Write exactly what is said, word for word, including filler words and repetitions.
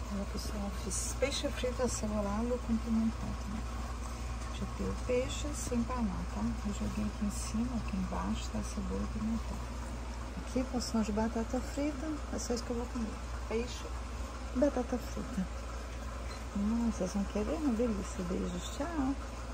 Olha, pessoal, fiz peixe frito acebolado com pimentão, né? Já tem o peixe sem empanar, tá? Eu joguei aqui em cima, aqui embaixo, tá? Cebola e pimentão. Aqui, porção de batata frita, é só isso que eu vou comer. Peixe e batata frita. Hum, vocês vão querer? Uma delícia. Beijos, tchau!